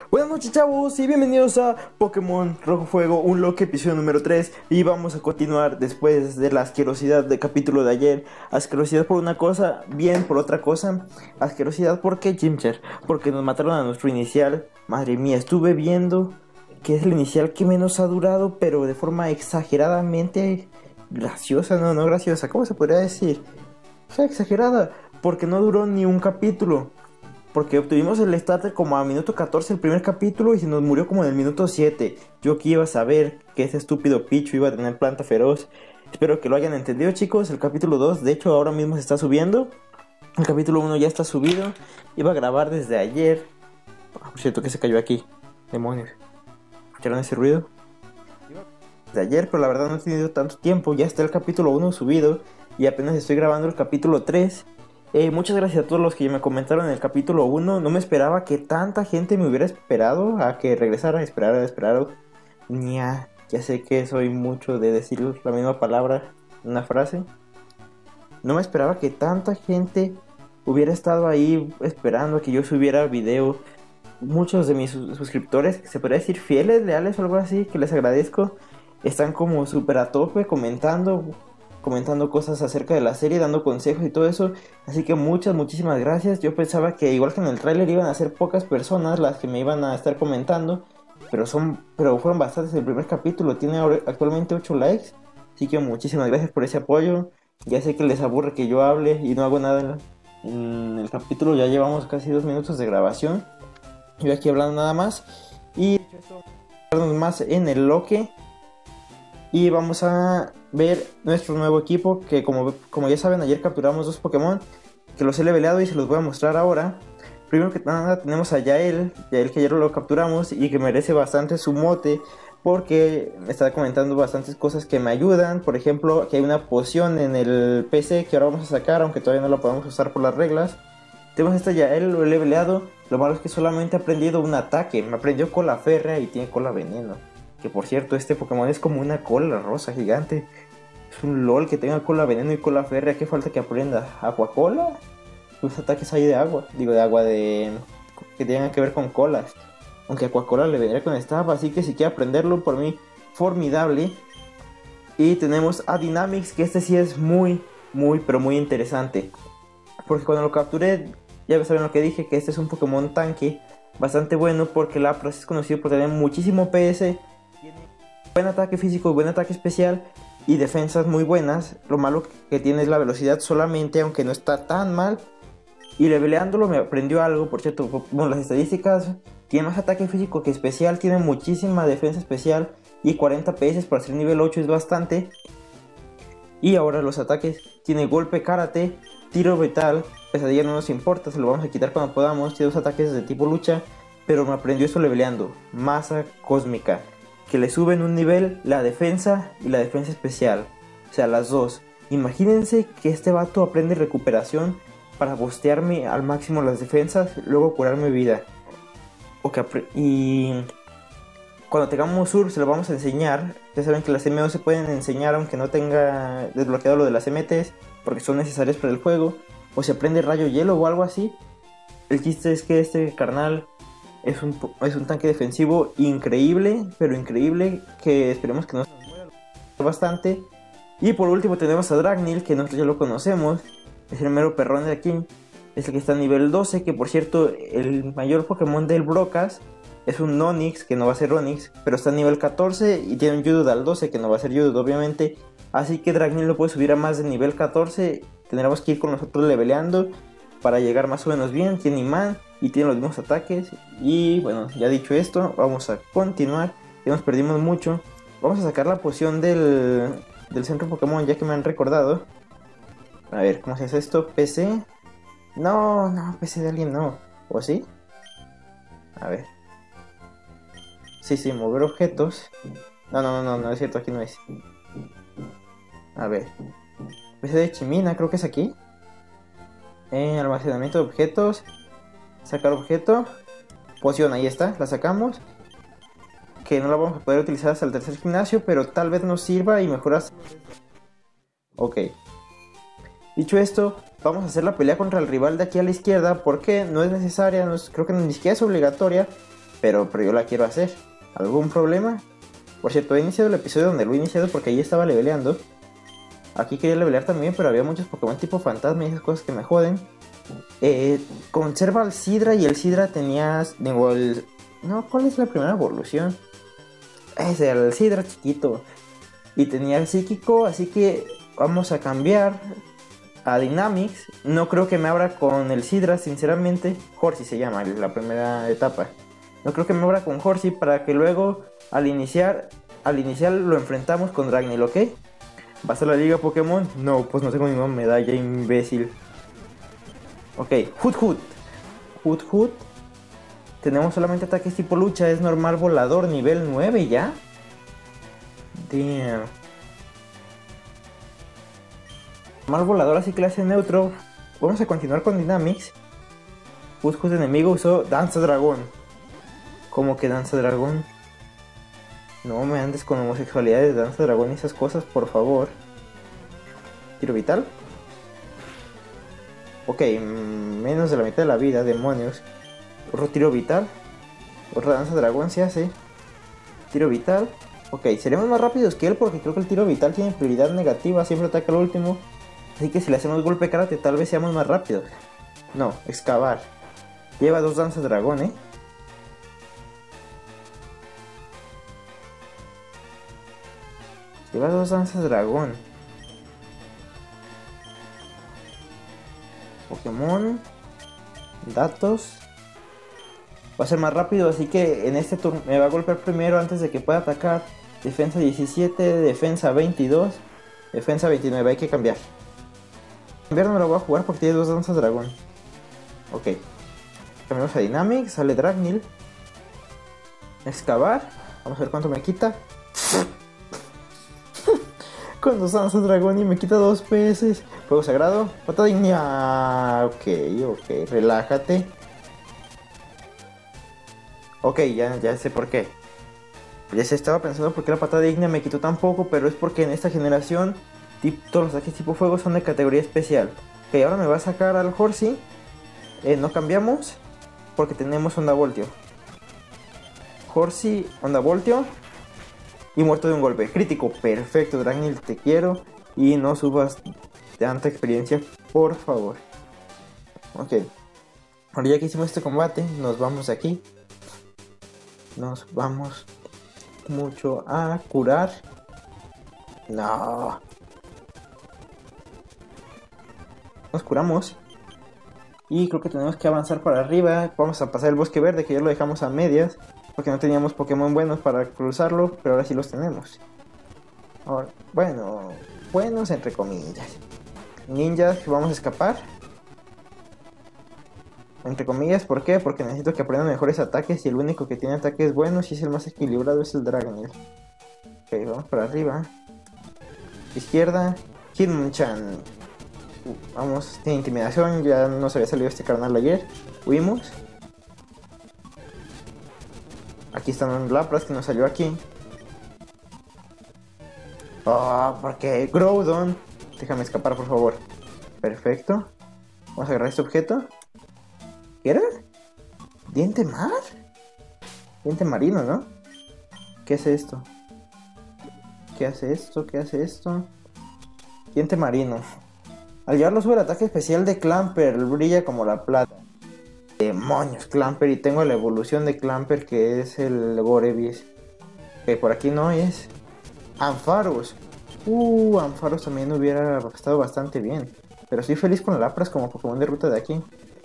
Buenas noches, chavos, y bienvenidos a Pokémon Rojo Fuego Unlock episodio número 3. Y vamos a continuar después de la asquerosidad del capítulo de ayer. Asquerosidad por una cosa, bien por otra cosa. Asquerosidad porque Chimchar, porque nos mataron a nuestro inicial. Madre mía, estuve viendo que es el inicial que menos ha durado, pero de forma exageradamente graciosa. No graciosa, ¿cómo se podría decir? O sea, exagerada, porque no duró ni un capítulo. Porque obtuvimos el starter como a minuto 14 el primer capítulo y se nos murió como en el minuto 7. Yo que iba a saber que ese estúpido Pichu iba a tener planta feroz. Espero que lo hayan entendido, chicos. El capítulo 2, de hecho, ahora mismo se está subiendo. El capítulo 1 ya está subido. Iba a grabar desde ayer. Por cierto, que se cayó aquí. Demonios. ¿Escucharon ese ruido? De ayer, pero la verdad no he tenido tanto tiempo. Ya está el capítulo 1 subido y apenas estoy grabando el capítulo 3. Muchas gracias a todos los que me comentaron en el capítulo 1. No me esperaba que tanta gente me hubiera esperado a que regresara. Esperar. Ya sé que soy mucho de decir la misma palabra en una frase. No me esperaba que tanta gente hubiera estado ahí esperando a que yo subiera video. Muchos de mis suscriptores, se podría decir fieles, leales o algo así, que les agradezco, están como súper a tope comentando cosas acerca de la serie, dando consejos y todo eso. Así que muchísimas gracias. Yo pensaba que igual que en el tráiler iban a ser pocas personas las que me iban a estar comentando, pero fueron bastantes el primer capítulo. Tiene actualmente 8 likes. Así que muchísimas gracias por ese apoyo. Ya sé que les aburre que yo hable y no hago nada en el capítulo. Ya llevamos casi 2 minutos de grabación. Yo aquí hablando nada más. Y dicho esto, vamos a más en el loque. Y vamos a ver nuestro nuevo equipo, que como ya saben, ayer capturamos 2 Pokémon, que los he leveleado y se los voy a mostrar ahora. Primero que nada tenemos a Yael que ayer lo capturamos y que merece bastante su mote, porque me está comentando bastantes cosas que me ayudan. Por ejemplo, que hay una poción en el PC que ahora vamos a sacar, aunque todavía no la podemos usar por las reglas. Tenemos esta Yael, lo he leveleado. Lo malo es que solamente ha aprendido un ataque. Me aprendió cola férrea y tiene cola veneno. Que por cierto, este Pokémon es como una cola rosa gigante. Es un LOL que tenga cola veneno y cola férrea. ¿Qué falta que aprenda? ¿Agua cola? Los ataques hay de agua. Digo, de agua de... que tengan que ver con colas. Aunque Aquacola le vendría con estafa. Así que si quiere aprenderlo, por mí, formidable. Y tenemos a Dynamics, que este sí es muy interesante. Porque cuando lo capturé, ya saben lo que dije, que este es un Pokémon tanque bastante bueno, porque Lapras es conocido por tener muchísimo PS, tiene buen ataque físico, buen ataque especial y defensas muy buenas. Lo malo que tiene es la velocidad solamente, aunque no está tan mal. Y leveleándolo me aprendió algo, por cierto, bueno, las estadísticas: tiene más ataque físico que especial, tiene muchísima defensa especial y 40 PS para ser nivel 8 es bastante. Y ahora los ataques: tiene golpe, karate, tiro vital, pesadilla no nos importa, se lo vamos a quitar cuando podamos. Tiene 2 ataques de tipo lucha, pero me aprendió esto leveleando: masa cósmica, que le suben un nivel la defensa y la defensa especial, o sea, las dos. Imagínense que este vato aprende recuperación para bostearme al máximo las defensas, luego curarme vida. Y cuando tengamos Sur se lo vamos a enseñar. Ya saben que las MO se pueden enseñar aunque no tenga desbloqueado lo de las MTs, porque son necesarias para el juego. O se aprende rayo hielo o algo así. El chiste es que este carnal es un tanque defensivo increíble, pero increíble, que esperemos que no se nos muera bastante. Y por último tenemos a Dragneel, que nosotros ya lo conocemos. Es el mero perrón de aquí. Es el que está a nivel 12, que por cierto, el mayor Pokémon del Brocas es un Onix, que no va a ser Onix, pero está a nivel 14 y tiene un Judud al 12, que no va a ser Judud obviamente. Así que Dragneel lo puede subir a más de nivel 14. Tendremos que ir con nosotros leveleando para llegar más o menos bien. Tiene imán y tiene los mismos ataques. Y bueno, ya dicho esto, vamos a continuar. Ya nos perdimos mucho. Vamos a sacar la poción del centro Pokémon, ya que me han recordado. A ver, ¿cómo se hace esto? ¿PC? No, PC de alguien no. ¿O sí? A ver. Sí, mover objetos. No es cierto, aquí no es. A ver. PC de Chimina, creo que es aquí. Almacenamiento de objetos. Sacar objeto. Poción, ahí está, la sacamos. Que no la vamos a poder utilizar hasta el tercer gimnasio, pero tal vez nos sirva y mejoras. Ok. Dicho esto, vamos a hacer la pelea contra el rival de aquí a la izquierda, porque no es necesaria, creo que ni siquiera es obligatoria, pero yo la quiero hacer. ¿Algún problema? Por cierto, he iniciado el episodio donde lo he iniciado porque ahí estaba leveleando. Aquí quería levelear también, pero había muchos Pokémon tipo fantasma y esas cosas que me joden. Conserva el Sidra y el Sidra tenía... Digo, no, ¿cuál es la primera evolución? Es el Sidra chiquito. Y tenía el psíquico, así que vamos a cambiar a Dynamics. No creo que me abra con el Sidra, sinceramente. Horsey se llama, la primera etapa. No creo que me abra con Horsey para que luego al iniciar lo enfrentamos con Dragneel, ¿ok? ¿Vas a la liga Pokémon? No, pues no tengo ninguna medalla, imbécil. Ok, Hoot. Tenemos solamente ataques tipo lucha, es normal volador, nivel 9 ya. Damn. Normal volador, así clase neutro. Vamos a continuar con Dynamics. Hoot enemigo usó Danza Dragón. ¿Cómo que Danza Dragón? No me andes con homosexualidades, Danza Dragón y esas cosas, por favor. Tiro vital. Ok, menos de la mitad de la vida, demonios. Otro tiro vital. Otra Danza Dragón se hace. Tiro vital. Ok, seremos más rápidos que él porque creo que el tiro vital tiene prioridad negativa, siempre ataca al último. Así que si le hacemos golpe karate tal vez seamos más rápidos. No, excavar. Lleva 2 Danza Dragón, Lleva 2 Danzas Dragón. Pokémon. Datos. Va a ser más rápido, así que en este turno me va a golpear primero antes de que pueda atacar. Defensa 17, defensa 22, defensa 29, hay que cambiar. Cambiar no lo voy a jugar porque tiene 2 Danzas Dragón. Ok. Cambiamos a Dynamics, sale Dragneel. Excavar. Vamos a ver cuánto me quita. Con 2 Danzas Dragón y me quita 2 PS. Fuego sagrado. Patada digna. Ok. Relájate. Ok, ya sé por qué. Ya se estaba pensando por qué la patada digna me quitó tan poco, pero es porque en esta generación todos los ataques tipo fuego son de categoría especial. Ok, ahora me va a sacar al Horsey. No cambiamos porque tenemos Onda Voltio. Horsey, Onda Voltio. Y muerto de un golpe. Crítico, perfecto, Dragneel, te quiero. Y no subas tanta experiencia, por favor. Ok. Ahora ya que hicimos este combate, nos vamos de aquí. Nos vamos mucho a curar. No. Nos curamos. Y creo que tenemos que avanzar para arriba. Vamos a pasar el bosque verde, que ya lo dejamos a medias. Porque no teníamos Pokémon buenos para cruzarlo, pero ahora sí los tenemos. Ahora, bueno, buenos entre comillas. Ninjas, vamos a escapar. Entre comillas, ¿por qué? Porque necesito que aprendan mejores ataques y el único que tiene ataques buenos y es el más equilibrado es el Dragneel. Ok, vamos para arriba. Izquierda, Hitmonchan. Vamos, tiene intimidación, ya nos había salido este carnal ayer. Huimos. Aquí están los Lapras que nos salió aquí. Porque Groudon. Déjame escapar, por favor. Perfecto. Vamos a agarrar este objeto. ¿Qué era? ¿Diente mar? Diente marino, ¿no? ¿Qué es esto? ¿Qué hace esto? ¿Qué hace esto? Diente marino. Al llevarlo sube el ataque especial de Clamper. Brilla como la plata. Demonios, Clamper. Y tengo la evolución de Clamper que es el Gorebyss. Que por aquí no es. Ampharos. Ampharos también hubiera estado bastante bien. Pero estoy feliz con Lapras como Pokémon de ruta de aquí.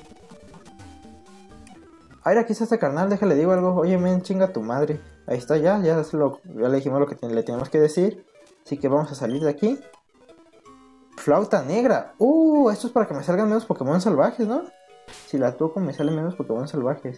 Ay, aquí está este carnal, déjale digo algo. Oye, men, chinga tu madre. Ahí está ya le dijimos lo que le teníamos que decir. Así que vamos a salir de aquí. Flauta negra. Esto es para que me salgan menos Pokémon salvajes, ¿no? Si la toco me salen menos Pokémon salvajes.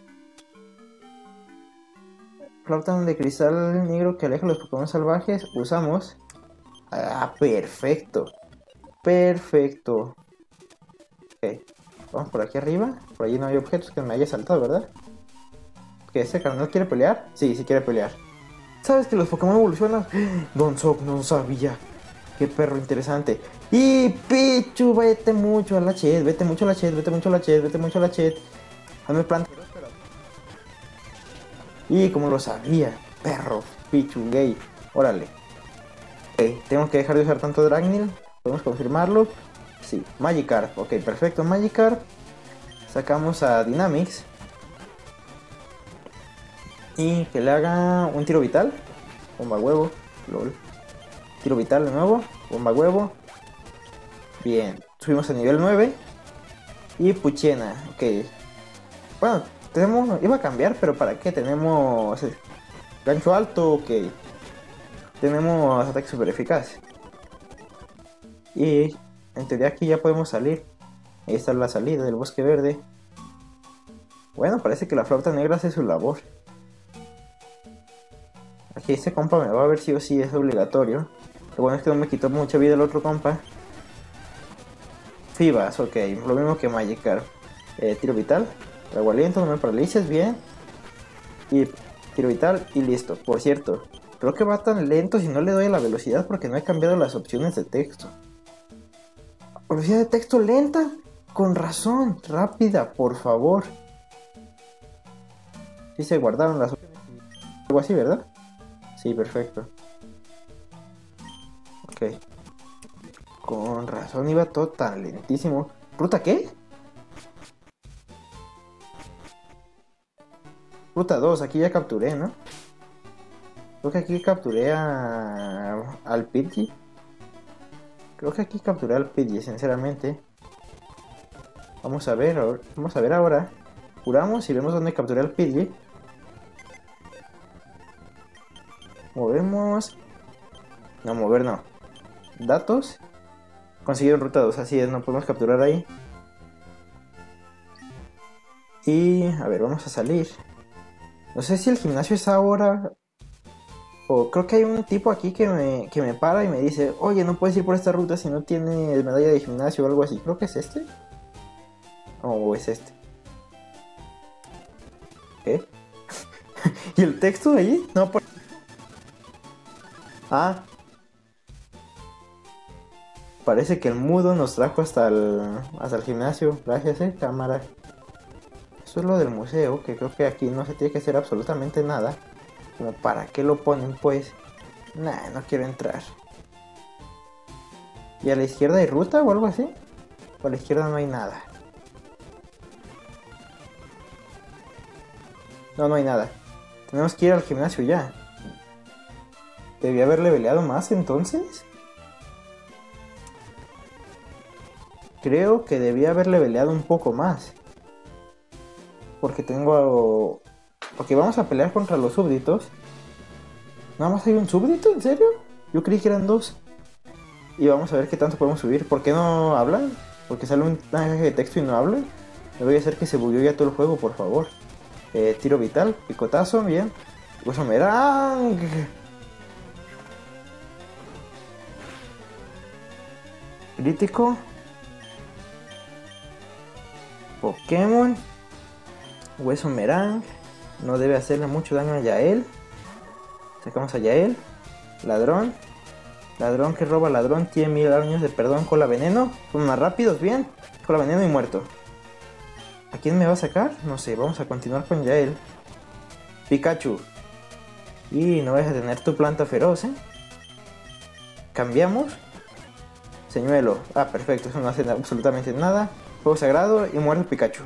Flauta de cristal negro que aleja los Pokémon salvajes. Usamos. Perfecto. Perfecto. Ok. Vamos por aquí arriba. Por allí no hay objetos que me haya saltado, ¿verdad? ¿Que ese carnal quiere pelear? Sí quiere pelear. ¿Sabes que los Pokémon evolucionan? Donzok, no sabía. Qué perro interesante. Y Pichu, vete mucho a la chat. Vete mucho a la chat. Hazme planta. Y como lo sabía, perro, pichu, gay. Órale. Ok, tengo que dejar de usar tanto Dragneel. Podemos confirmarlo. Sí, Magikarp. Ok, perfecto, Magikarp. Sacamos a Dynamics. Y que le haga un tiro vital. Bomba huevo. Lol. Tiro vital de nuevo. Bomba huevo. Bien. Subimos a nivel 9. Y Puchena. Ok. Bueno, tenemos... Iba a cambiar, pero ¿para qué? Tenemos... gancho alto. Ok. Tenemos ataque super eficaz. Y en teoría aquí ya podemos salir. Ahí está la salida del bosque verde. Bueno, parece que la flauta negra hace su labor. Aquí este compa me va a ver sí o sí, es obligatorio. Lo bueno es que no me quitó mucha vida el otro compa. Fibas, ok, lo mismo que Magikarp. Tiro vital, trago aliento, no me paralices, bien. Y tiro vital y listo. Por cierto, creo que va tan lento si no le doy a la velocidad porque no he cambiado las opciones de texto. Velocidad de texto lenta, con razón, rápida, por favor. Sí se guardaron las opciones. Algo así, ¿verdad? Sí, perfecto. Ok. Con razón iba todo tan lentísimo. ¿Ruta qué? Ruta 2, aquí ya capturé, ¿no? Creo que aquí capturé al Pidgey. Creo que aquí capturé al Pidgey, sinceramente. Vamos a ver ahora. Curamos y vemos dónde capturé al Pidgey. Movemos. No, mover no. Datos. Conseguido ruta 2, así es, no podemos capturar ahí. Y a ver, vamos a salir. No sé si el gimnasio es ahora. O creo que hay un tipo aquí que me para y me dice, oye, no puedes ir por esta ruta si no tienes medalla de gimnasio o algo así. Creo que es este. O es este. ¿Qué? ¿Y el texto de ahí? No, por... Ah. Parece que el mudo nos trajo hasta el gimnasio. Gracias, cámara. Eso es lo del museo, que creo que aquí no se tiene que hacer absolutamente nada. Como para qué lo ponen, pues. Nah, no quiero entrar. ¿Y a la izquierda hay ruta o algo así? O a la izquierda no hay nada. No, no hay nada. Tenemos que ir al gimnasio ya. ¿Debí haberle leveleado más entonces? Creo que debía haberle leveleado un poco más. Porque tengo... Porque vamos a pelear contra los súbditos. ¿Nada más hay un súbdito? ¿En serio? Yo creí que eran dos. Y vamos a ver qué tanto podemos subir. ¿Por qué no hablan? Porque sale un mensaje de texto y no hablan. Me voy a hacer que se bugueó ya todo el juego, por favor. Tiro vital, picotazo, bien. Hueso merang. Crítico. Pokémon. Hueso merang. No debe hacerle mucho daño a Yael. Sacamos a Yael. Ladrón. Ladrón que roba ladrón. Tiene 1000 años de perdón. Cola veneno. Son más rápidos, bien. Cola veneno y muerto. ¿A quién me va a sacar? No sé, vamos a continuar con Yael. Pikachu. Y no vas a tener tu planta feroz, ¿eh? Cambiamos. Señuelo. Ah, perfecto, eso no hace absolutamente nada. Fuego sagrado y muere Pikachu.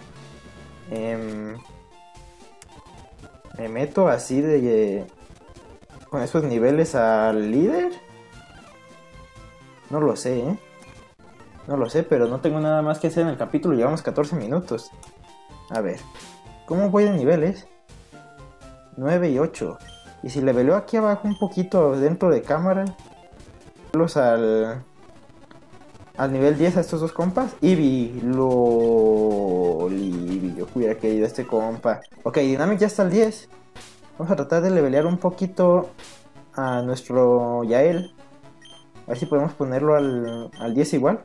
Me meto así de... con esos niveles al líder. No lo sé, ¿eh? No lo sé, pero no tengo nada más que hacer en el capítulo. Llevamos 14 minutos. A ver. ¿Cómo voy de niveles? 9 y 8. Y si le veleo aquí abajo un poquito dentro de cámara. Los al nivel 10 a estos dos compas. Eevee. Eevee. Yo hubiera querido este compa. Ok, Dynamic ya está al 10. Vamos a tratar de levelear un poquito a nuestro Yael. A ver si podemos ponerlo al 10 igual.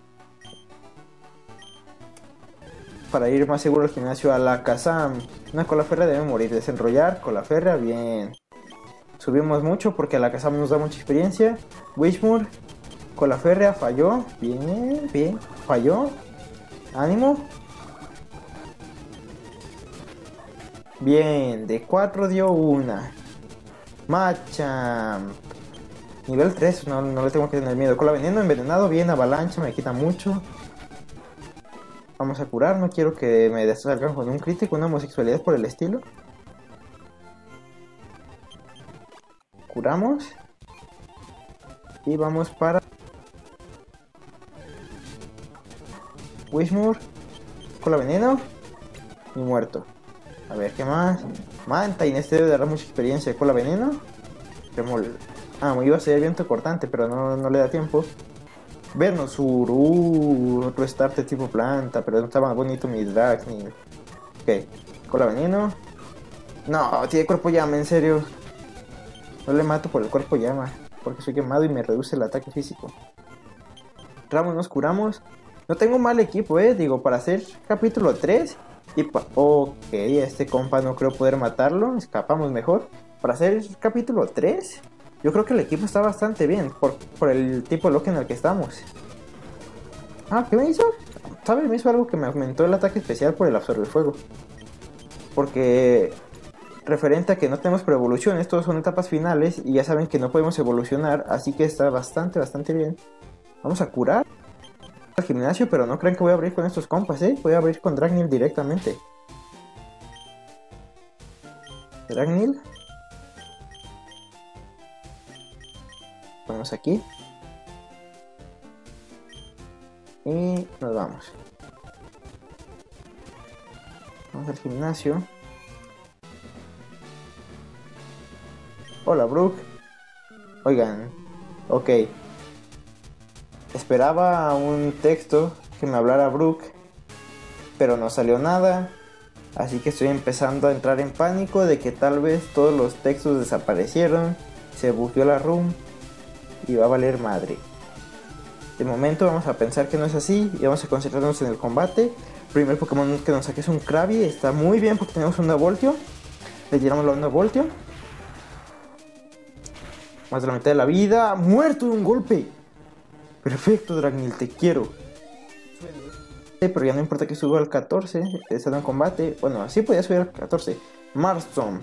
Para ir más seguro al gimnasio. A la Kazam. Una cola férrea debe morir. Desenrollar. Cola férrea. Bien. Subimos mucho porque a la Kazam nos da mucha experiencia. Wishmore. Cola férrea. Falló. Bien. Bien. Falló. Ánimo. Bien, de 4 dio una. Machamp. Nivel 3, no le tengo que tener miedo. Cola veneno, envenenado, bien, avalancha, me quita mucho. Vamos a curar, no quiero que me salgan con un crítico, una homosexualidad por el estilo. Curamos. Y vamos para Wishmore. Cola veneno. Y muerto. A ver, ¿qué más? Manta, este debe dar mucha experiencia. Cola veneno. Remol. Ah, me iba a ser viento cortante, pero no le da tiempo. Venosur, otro starter tipo planta, pero no estaba bonito mi Dragneel. Ok, cola veneno. No, tiene cuerpo llama, en serio. No le mato por el cuerpo llama, porque soy quemado y me reduce el ataque físico. Ramos, nos curamos. No tengo mal equipo, digo, para hacer capítulo 3. Ok, este compa no creo poder matarlo, escapamos mejor. Para hacer capítulo 3, yo creo que el equipo está bastante bien, por el tipo de lock en el que estamos. Ah, ¿qué me hizo? ¿Sabes? Me hizo algo que me aumentó el ataque especial por el absorber fuego. Porque referente a que no tenemos pre-evoluciones, todos son etapas finales y ya saben que no podemos evolucionar, así que está bastante bien. Vamos a curar al gimnasio, pero no crean que voy a abrir con estos compas, voy a abrir con Dragneel directamente. Dragneel. Ponemos aquí. Y nos vamos. Vamos al gimnasio. Hola, Brook. Oigan, ok. Esperaba un texto que me hablara Brook, pero no salió nada. Así que estoy empezando a entrar en pánico de que tal vez todos los textos desaparecieron, se bugueó la room y va a valer madre. De momento vamos a pensar que no es así y vamos a concentrarnos en el combate. Primer Pokémon que nos saque es un Krabby, está muy bien porque tenemos Onda Voltio. Le tiramos la Onda Voltio. Más de la mitad de la vida. ¡Muerto de un golpe! Perfecto, Dragneel, te quiero. Pero ya no importa que suba al 14, estando en combate. Bueno, así podía subir al 14. Marshtomp.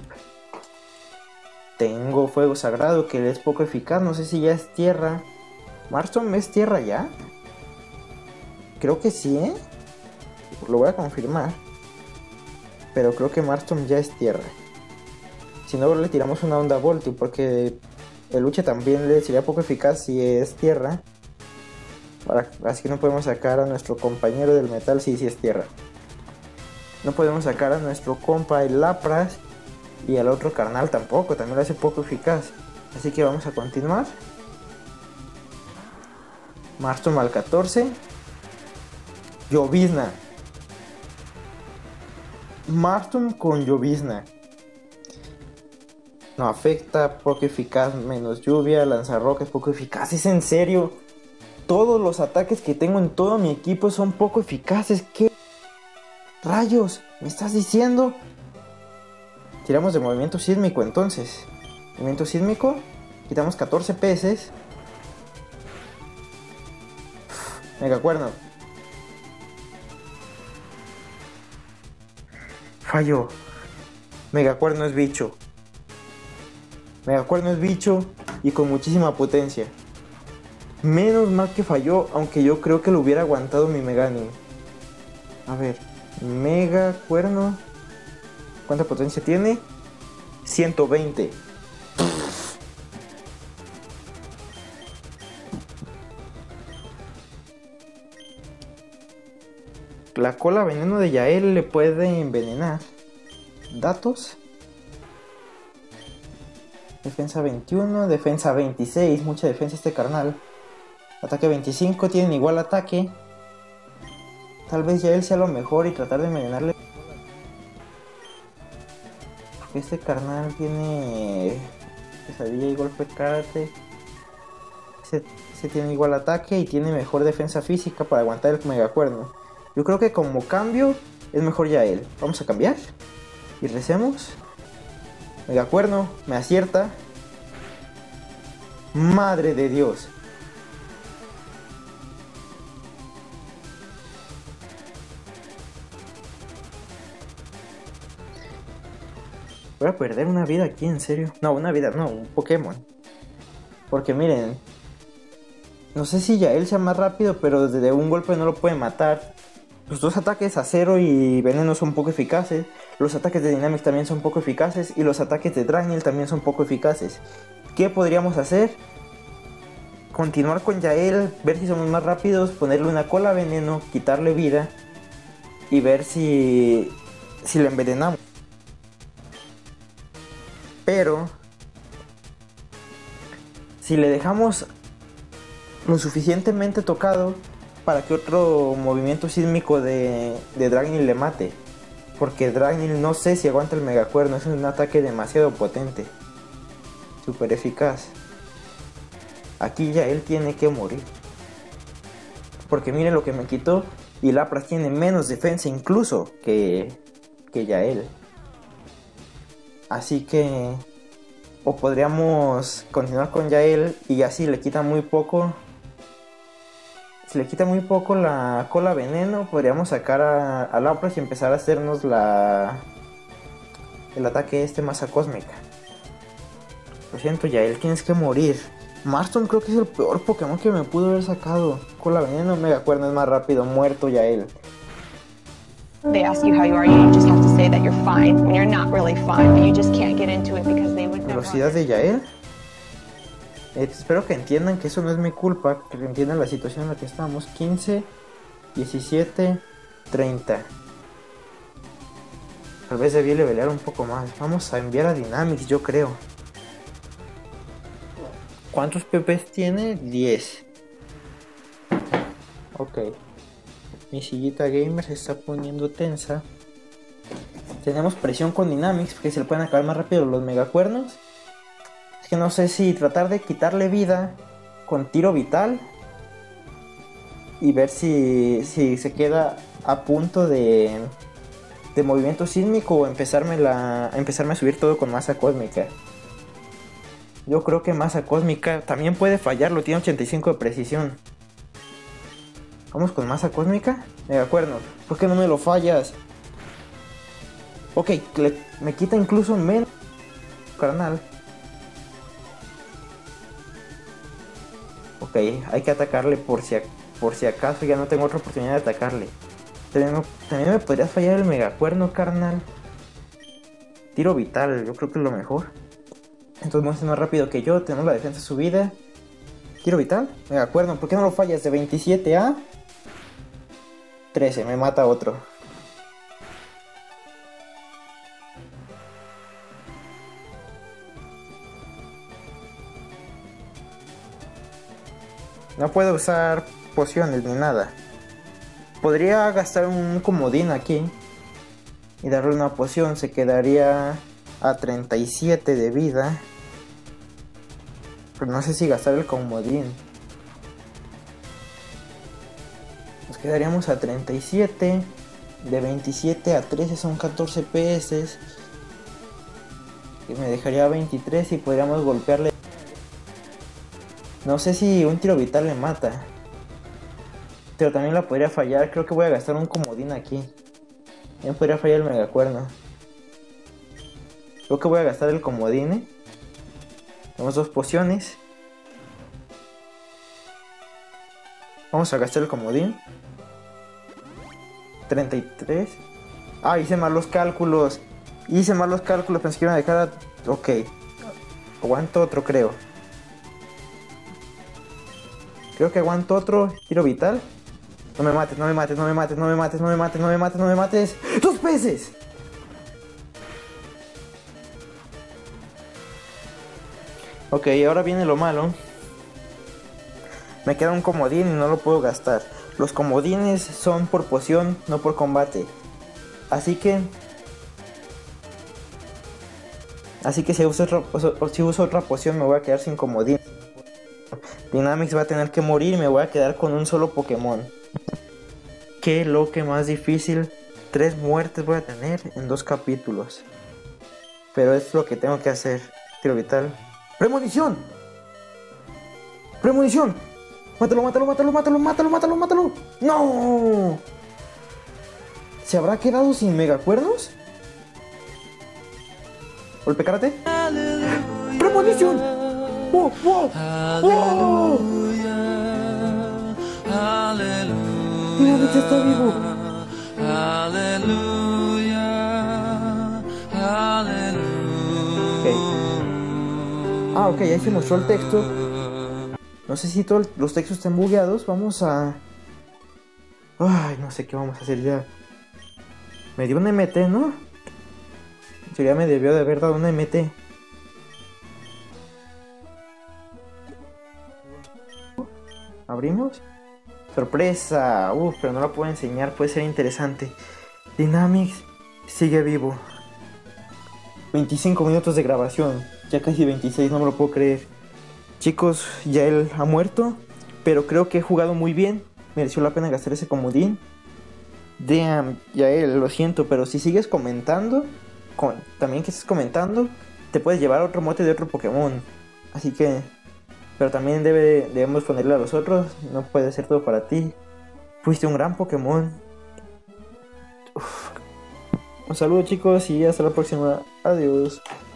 Tengo fuego sagrado que es poco eficaz, no sé si ya es tierra. ¿Marshtomp es tierra ya? Creo que sí, Lo voy a confirmar. Pero creo que Marshtomp ya es tierra. Si no, le tiramos una onda Voltio, porque el lucha también le sería poco eficaz si es tierra. Así que no podemos sacar a nuestro compañero del metal si es tierra. No podemos sacar a nuestro compa el Lapras. Y al otro carnal tampoco, también lo hace poco eficaz. Así que vamos a continuar. Marshtomp al 14. Llovizna. Marshtomp con Llovizna. No afecta, poco eficaz, menos lluvia, lanzarroca es poco eficaz. ¿Es en serio? Todos los ataques que tengo en todo mi equipo son poco eficaces. ¿Qué rayos me estás diciendo? Tiramos de movimiento sísmico entonces. Movimiento sísmico. Quitamos 14 peces. Megacuerno. Falló. Megacuerno es bicho. Megacuerno es bicho y con muchísima potencia. Menos mal que falló, aunque yo creo que lo hubiera aguantado mi Meganium. A ver, Megacuerno. ¿Cuánta potencia tiene? 120. La cola veneno de Yael le puede envenenar. Datos. Defensa 21, defensa 26. Mucha defensa este carnal. Ataque 25, tienen igual ataque. Tal vez Yael sea lo mejor y tratar de envenenarle. Este carnal tiene pesadilla y golpe karate. Ese tiene igual ataque y tiene mejor defensa física para aguantar el megacuerno. Yo creo que como cambio es mejor Yael. Vamos a cambiar y recemos. Megacuerno, me acierta. Madre de Dios. Voy a perder una vida aquí, en serio. No, una vida, no, un Pokémon. Porque miren, no sé si Yael sea más rápido, pero desde un golpe no lo puede matar. Los dos ataques acero y veneno son poco eficaces. Los ataques de Dynamax también son poco eficaces. Y los ataques de Dragneel también son poco eficaces. ¿Qué podríamos hacer? Continuar con Yael, ver si somos más rápidos, ponerle una cola veneno, quitarle vida y ver si le envenenamos. Pero si le dejamos lo suficientemente tocado para que otro movimiento sísmico de Dragneel le mate, porque Dragneel no sé si aguanta el megacuerno, es un ataque demasiado potente, súper eficaz. Aquí ya él tiene que morir, porque miren lo que me quitó, y Lapras tiene menos defensa incluso que Yael. Así que o podríamos continuar con Yael y así le quita muy poco. Si le quita muy poco la cola veneno, podríamos sacar a Lapras y empezar a hacernos el ataque masa cósmica. Lo siento, Yael, tienes que morir. Marston creo que es el peor Pokémon que me pudo haber sacado. Cola veneno, megacuerno es más rápido, muerto Yael. They ask you how you are, you just have to say that you're fine when you're not really fine, but you just can't get into it because they would never. Velocidad de Yael. Espero que entiendan que eso no es mi culpa, que entiendan la situación en la que estamos. 15, 17, 30. Tal vez debí levelear un poco más. Vamos a enviar a Dynamax, yo creo. ¿Cuántos PPs tiene? 10. Ok. Mi sillita gamer se está poniendo tensa. Tenemos presión con Dynamax porque se le pueden acabar más rápido los megacuernos. Es que no sé si tratar de quitarle vida con tiro vital y ver si se queda a punto de movimiento sísmico o empezarme a subir todo con masa cósmica. Yo creo que masa cósmica también puede fallarlo, tiene 85 de precisión. Vamos con masa cósmica. Megacuerno, ¿por qué no me lo fallas? Ok, me quita incluso menos, carnal. Ok, hay que atacarle por si acaso ya no tengo otra oportunidad de atacarle. También me podrías fallar el megacuerno, carnal. Tiro vital, yo creo que es lo mejor. Entonces vamos a ser más rápido que yo, tenemos la defensa subida. Tiro vital, megacuerno, ¿por qué no lo fallas? De 27 a 13, me mata otro. No puedo usar pociones ni nada. Podría gastar un comodín aquí y darle una poción, se quedaría a 37 de vida. Pero no sé si gastar el comodín. Nos quedaríamos a 37. De 27 a 13 son 14 PS. Y me dejaría 23 y podríamos golpearle. No sé si un tiro vital le mata. Pero también la podría fallar. Creo que voy a gastar un comodín aquí. También podría fallar el megacuerno. Creo que voy a gastar el comodín. Tenemos 2 pociones. Vamos a gastar el comodín. 33. Ah, hice mal los cálculos. Pensé que iban a dejar a... Ok. Aguanto otro, creo. Creo que aguanto otro. Tiro vital. No me mates. 2 peces. Ok, ahora viene lo malo. Me queda un comodín y no lo puedo gastar. Los comodines son por poción, no por combate. Así que si uso otra poción me voy a quedar sin comodín. Dynamax va a tener que morir y me voy a quedar con un solo Pokémon. Qué lo que más difícil. 3 muertes voy a tener en 2 capítulos. Pero es lo que tengo que hacer. Tiro vital. ¡Premonición! ¡Premonición! ¡Mátalo! ¡No! ¿Se habrá quedado sin megacuernos? Golpe karate. ¡Premonición! ¡Wow! ¡Wow! ¡Wow! Dynamix está vivo. Okay. Ok, ahí se mostró el texto. No sé si todos los textos están bugueados. Vamos a... Ay, no sé qué vamos a hacer ya. Me dio un MT, ¿no? En teoría me debió de haber dado un MT. ¿Abrimos? ¡Sorpresa! Pero no la puedo enseñar, puede ser interesante. Dynamix sigue vivo. 25 minutos de grabación. Ya casi 26, no me lo puedo creer. Chicos, ya él ha muerto. Pero creo que he jugado muy bien. Mereció la pena gastar ese comodín. Damn, Yael, lo siento, pero si sigues comentando, también que estés comentando, te puedes llevar otro mote de otro Pokémon. Así que... Pero también debemos ponerle a los otros. No puede ser todo para ti. Fuiste un gran Pokémon. Uf. Un saludo, chicos, y hasta la próxima. Adiós.